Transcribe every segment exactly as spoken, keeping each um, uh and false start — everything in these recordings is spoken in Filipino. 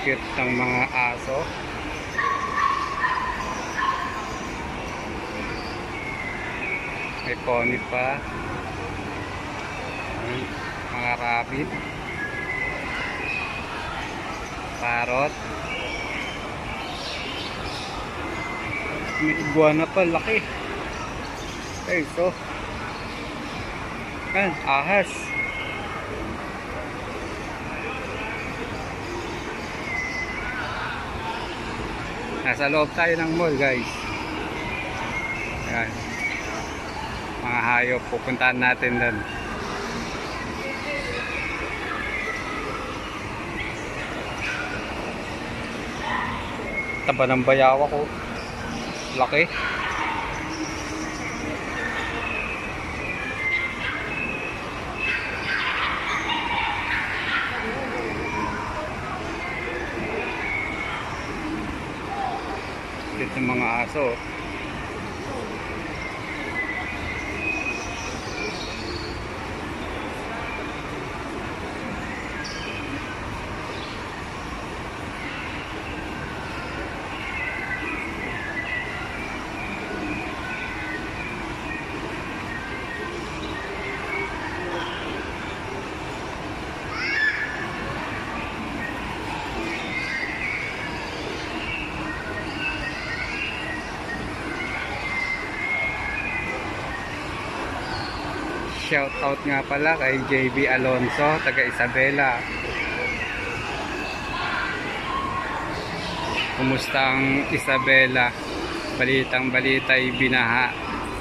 cute ng mga aso. May pony pa. May mga rabbit. Parrot. May iguana pa, laki. Okay, so yan, ahas. Nasa loob tayo ng mall, guys. Yan. Mga hayop, pupuntahan natin doon. Taba ng bayawa ko. Laki. Dito ng mga aso. Shout out nga pala kay J B Alonso, taga Isabela. Kumusta ang Isabela? Balitang balita ay binaha.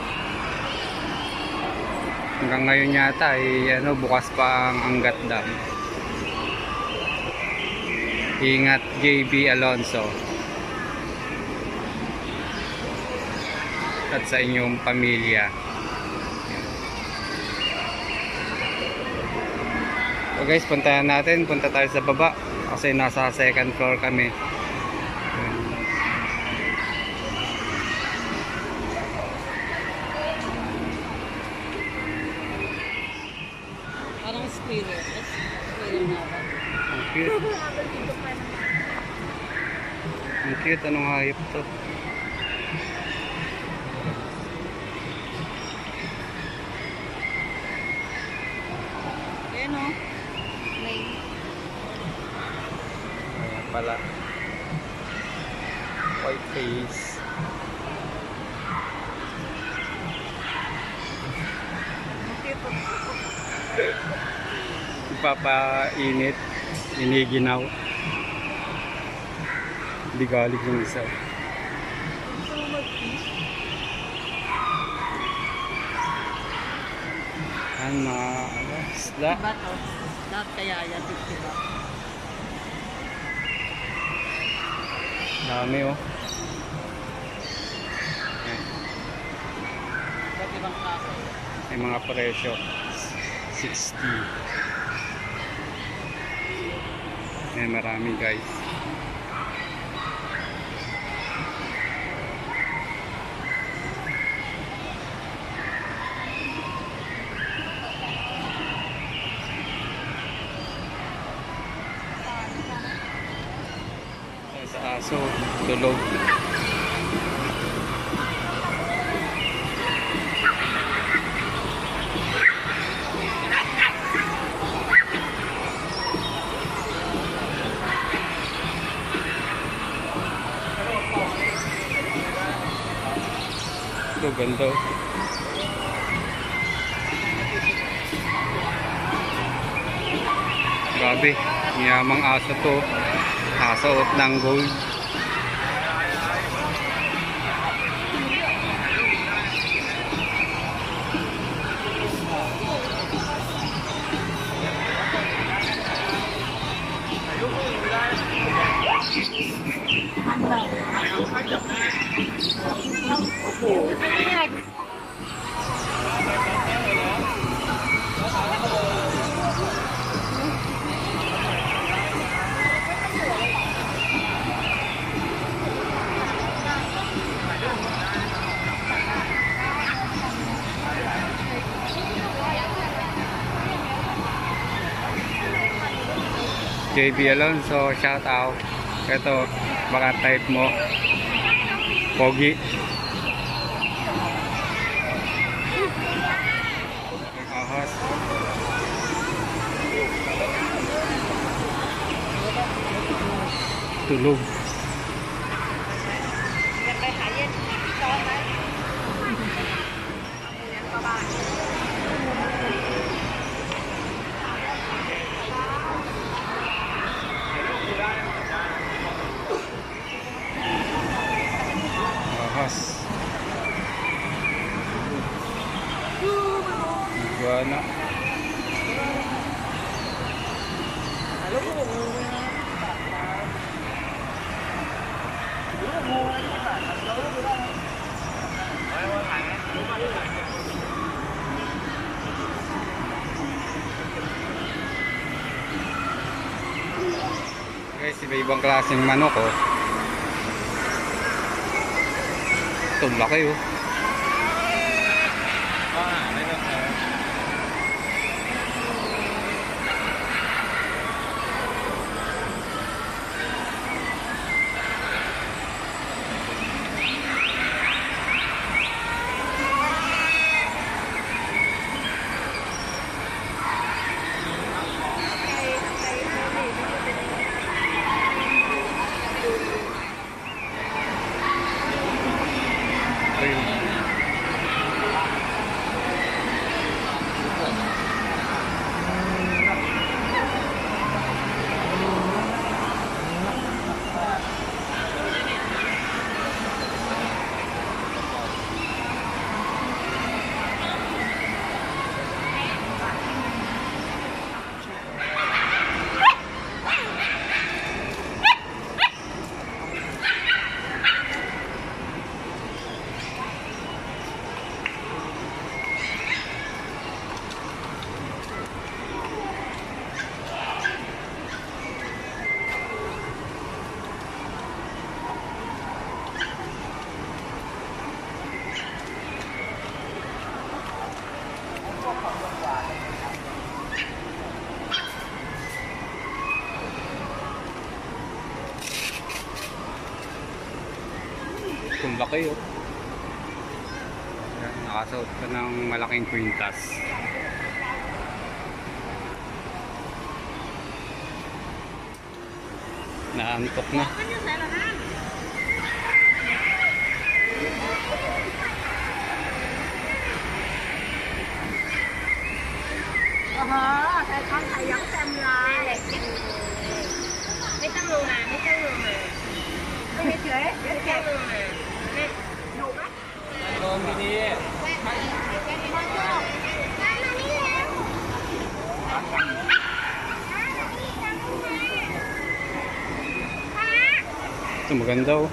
Hanggang ngayon yata ay ano, bukas pa ang Angat Dam. Ingat J B Alonso. At sa inyong pamilya. So guys, puntahan natin, punta tayo sa baba kasi nasa second floor kami. Parang squirrel. Squirrel na ba? Ang cute. Ang cute, anong hayop to? Ayan o. Ayan pala. White face. Ipapainit. Iniginaw. Bigalig yung isa. Ayan mga ano, isla. Diba to? Lahat kaya yan, diba? Dami oh. Ayan. Ba't ibang klase? May mga presyo. sixty. Ayan, marami guys. Sa aso, tulog. Ito, ganda. Grabe, mayamang aso to. Aso ng gold. J B Alonso, shout out. Ito, baka type mo. Pogi. Ahas. Tulog. Ahas. Iguana. Guys, iba-ibang klaseng manok oh. Ito, laki oh. Ayun. Kung laki oh. Yan, nakasuot ka ng malaking kwintas. Naantok na. Ờ, thầy con thầy vẫn xem lại. Mấy tấm luôn à, mấy tấm luôn à. Mấy chưa đấy, mấy tấm luôn à. Nè, đủ mắt. Lôm đi đi. Ito maganda oh.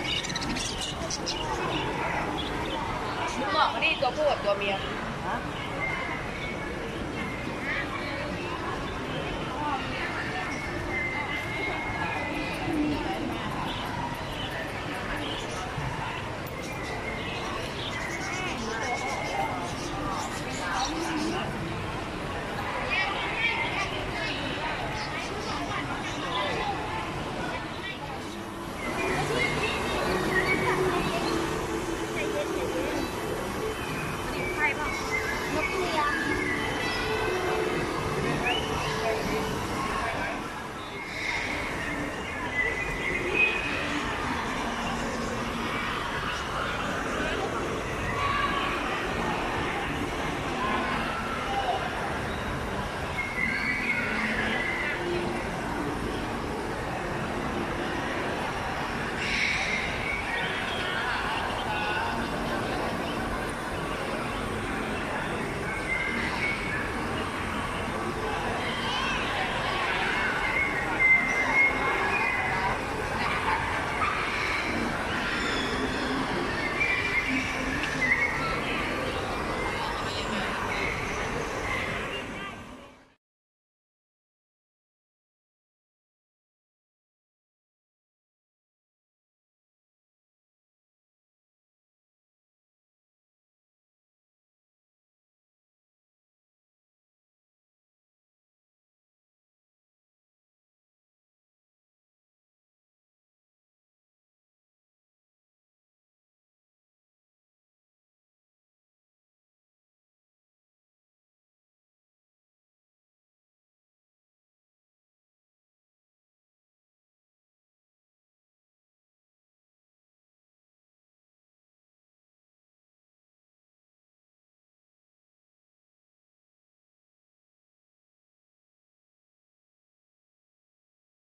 มึงบอกเขาดิตัวผู้กับตัวเมียฮะ